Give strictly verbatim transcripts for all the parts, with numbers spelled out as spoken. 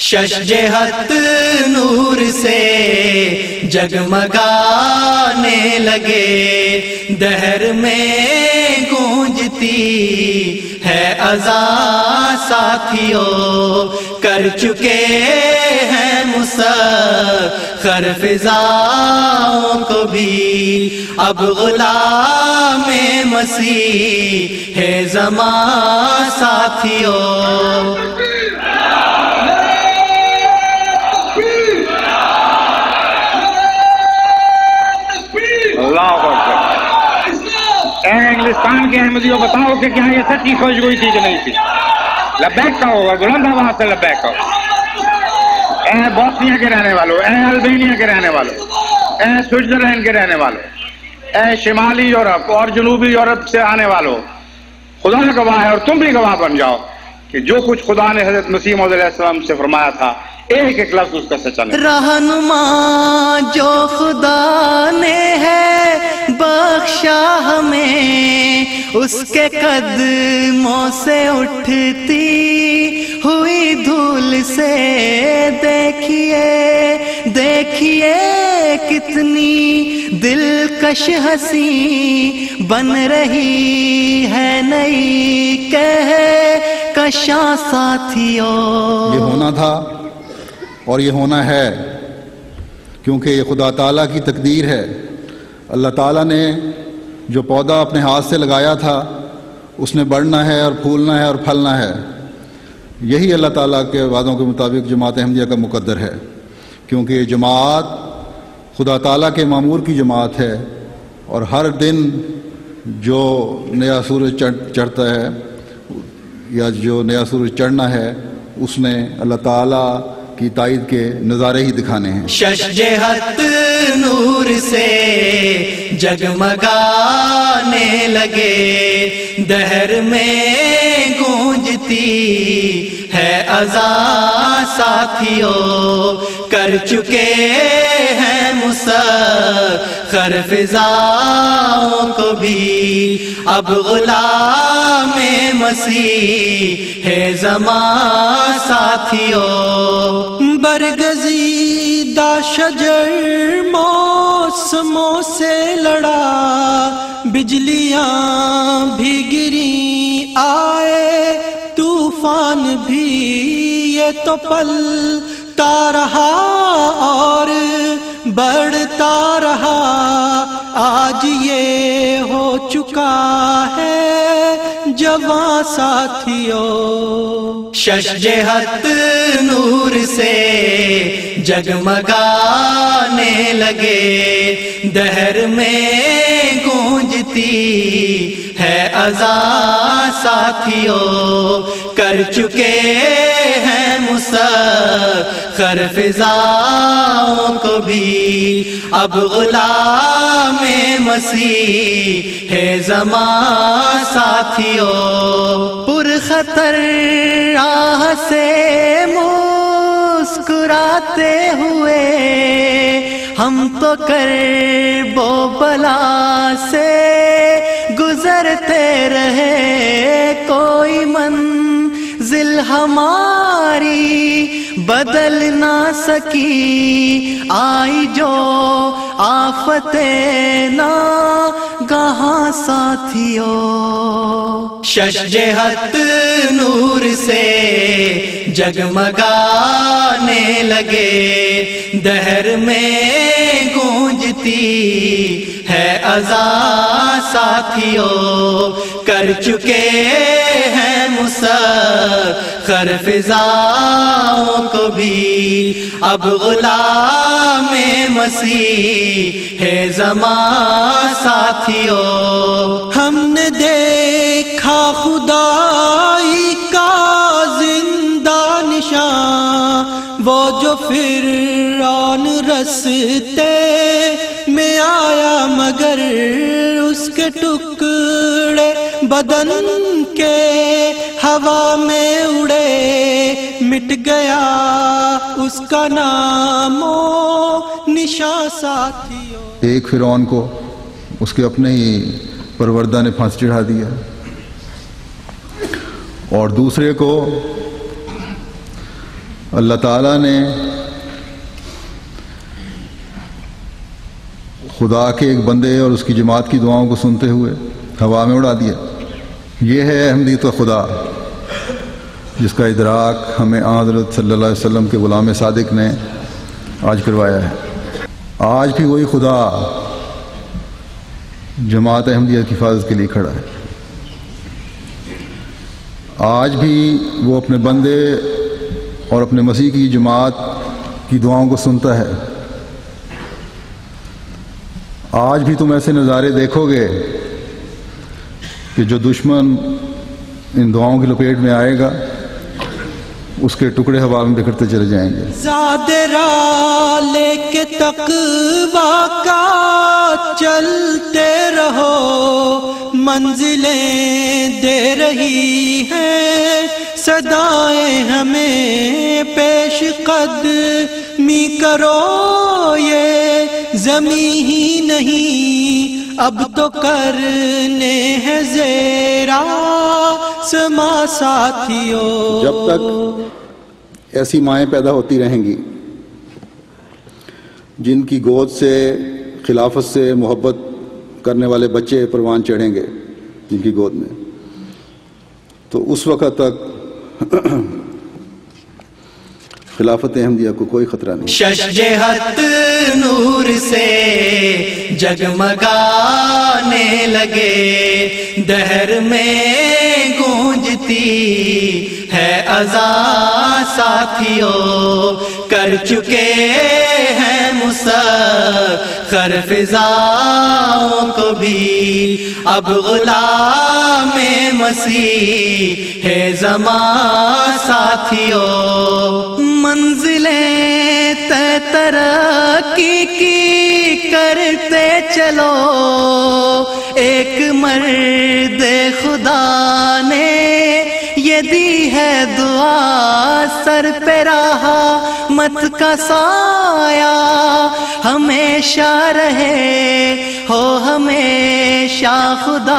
شش جہت نور سے جگمگانے لگے، دہر میں گونجتی ہے اذان ساتھیوں، کر چکے ہیں مسخر فضاؤں کو بھی، اب غلام مسیح ہے زمان ساتھیوں۔ اے انگلستان کے احمدیوں بتاؤ کہ کیا یہ سچی خوشگوئی تھی کہ نہیں تھی؟ لبیک کا ہوگا، بلند آواز سے لبیک کا۔ اے بوسنیا کے رہنے والوں، اے البینیا کے رہنے والوں، اے سوئٹزرلینڈ کے رہنے والوں، اے شمالی یورپ اور جنوبی یورپ سے آنے والوں، خدا گواہ ہے اور تم بھی گواہ بن جاؤ کہ جو کچھ خدا نے حضرت مسیح موعود علیہ السلام سے فرمایا تھا ایک ایک لفظ اس کا سچا نہیں۔ رہنما جو خدا نے ہے بخشا ہمیں، اس کے قدموں سے اٹھتی ہوئی دھول سے دیکھیے دیکھیے کتنی دلکش ہنسی بن رہی ہے نئی کہکشاں ساتھیوں۔ یہ ہونا تھا اور یہ ہونا ہے، کیونکہ یہ خدا تعالیٰ کی تقدیر ہے۔ اللہ تعالیٰ نے جو پودا اپنے ہاتھ سے لگایا تھا اس نے بڑھنا ہے اور پھولنا ہے اور پھلنا ہے۔ یہی اللہ تعالیٰ کے وعدوں کے مطابق جماعت احمدیہ کا مقدر ہے، کیونکہ یہ جماعت خدا تعالیٰ کے مامور کی جماعت ہے، اور ہر دن جو نیا سورج چڑھتا ہے یا جو نیا سورج چڑھنا ہے اس نے اللہ تعالیٰ کی تائید کے نظارے ہی دکھانے ہیں۔ شش جہت نور سے جگمگانے لگے، دہر میں گونجتی ہے اذان ساتھیوں، کر چکے ہیں مسخر فضاؤں کو بھی، اب غلام مسیح ہے زمان ساتھیوں۔ برگزیدہ شجر موسموں سے لڑا، بجلیاں بھی گری آئے طوفان بھی، یہ تو پلتا رہا اور بڑھتا رہا، آج یہ ہو چکا ہے جوان ساتھیوں۔ شش جہت نور سے جگمگانے لگے، دہر میں گونجتی ہے اذان ساتھیوں، کر چکے ہیں مسخر فضاؤں کو بھی، اب غلام مسیح ہے زمان ساتھیوں۔ پرخطر راہ سے مسکراتے ہوئے ہم تو کرب و بلا سے گزرتے رہے، کوئی منزل ہماری بدل نہ سکی، آئی جو آفتیں ناگہاں ساتھیوں۔ شش جہت نور سے جگمگانے لگے، دہر میں گونجتی ہے اذان ساتھیوں، کر چکے ہیں مسخر فضاؤں کو بھی، اب غلام مسیح ہے زمان ساتھیوں۔ ہم نے دیکھا خدائی کا زندہ نشان، وہ جو فرعون رستے میں آیا مگر اس کے ٹکڑے بدن کے ہوا میں اڑے، مٹ گیا اس کا نام و نشان ساتھیوں۔ ایک فرعون کو اس کے اپنے ہی پروردہ نے پھانسی چڑھا دیا، اور دوسرے کو اللہ تعالیٰ نے خدا کے ایک بندے اور اس کی جماعت کی دعاؤں کو سنتے ہوئے ہوا میں اڑا دیا۔ یہ ہے احمدیت و خدا، جس کا ادراک ہمیں حضرت صلی اللہ علیہ وسلم کے غلام صادق نے آج کروایا ہے۔ آج بھی وہی خدا جماعت احمدیہ کی حفاظت کے لیے کھڑا ہے۔ آج بھی وہ اپنے بندے اور اپنے مسیح کی جماعت کی دعاؤں کو سنتا ہے۔ آج بھی تم ایسے نظارے دیکھو گے کہ جو دشمن ان دعاؤں کی لپیٹ میں آئے گا اس کے ٹکڑے ہوا میں بکھرتے چلے جائیں گے۔ زادرا لے کے تقویٰ کا چلتے رہو، منزلیں دے رہی ہیں صدائیں ہمیں، پیش قدمی کرو یہ زمیں ہی نہیں، اب تو کرنے ہیں زیرا سما ساتھیوں۔ جب تک ایسی مائیں پیدا ہوتی رہیں گی جن کی گود سے خلافت سے محبت کرنے والے بچے پروان چڑھیں گے جن کی گود میں، تو اس وقت تک خلافت احمدیہ کو کوئی خطرہ نہیں۔ شش جہت نور سے جگمگانے لگے، دہر میں گونجتی ہے اذان ساتھیوں، کر چکے ہیں مسخر فضاؤں کو بھی، اب غلام مسیح ہے زمان ساتھیوں۔ منزلیں طے ترقی کی کرتے چلو، ایک مرد خدا نے یہ دی ہے دعا، سر پہ رحمت کا سایہ ہمیشہ رہے، ہو ہمیشہ خدا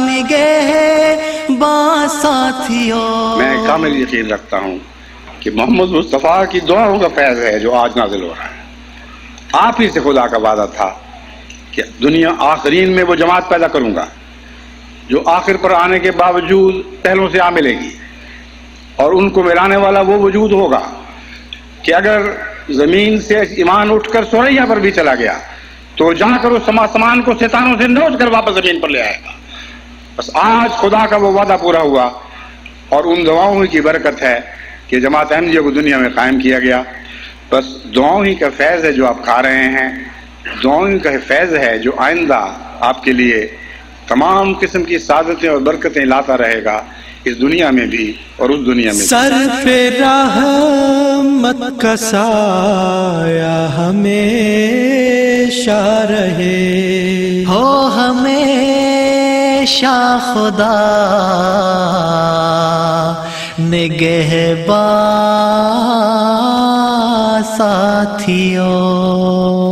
نگہباں ساتھیوں۔ میں کامل یقین رکھتا ہوں کہ محمد مصطفیٰ کی دعاؤں کا فیض ہے جو آج نازل ہو رہا ہے۔ آپ ہی سے خدا کا وعدہ تھا کہ دنیا آخرین میں وہ جماعت پیدا کروں گا جو آخر پر آنے کے باوجود پہلوں سے آ ملے گی، اور ان کو ملانے والا وہ وجود ہوگا کہ اگر زمین سے ایمان اٹھ کر سوریا پر بھی چلا گیا تو جہاں کر اس سمان کو ستاروں سے نوچ کر واپس زمین پر لے آئے گا۔ بس آج خدا کا وہ وعدہ پورا ہوا، اور ان دعاؤں کی برکت ہے کہ جماعت احمدیہ کو دنیا میں قائم کیا گیا۔ بس دعاؤں ہی کا فیض ہے جو آپ کھا رہے ہیں، دعاؤں ہی کا فیض ہے جو آئندہ آپ کے لیے تمام قسم کی سعادتیں اور برکتیں لاتا رہے گا، اس دنیا میں بھی اور اس دنیا میں بھی۔ سر پہ رحمت کا سایہ ہمیشہ رہے، ہو ہمیشہ خدا نگہباں ساتھیوں۔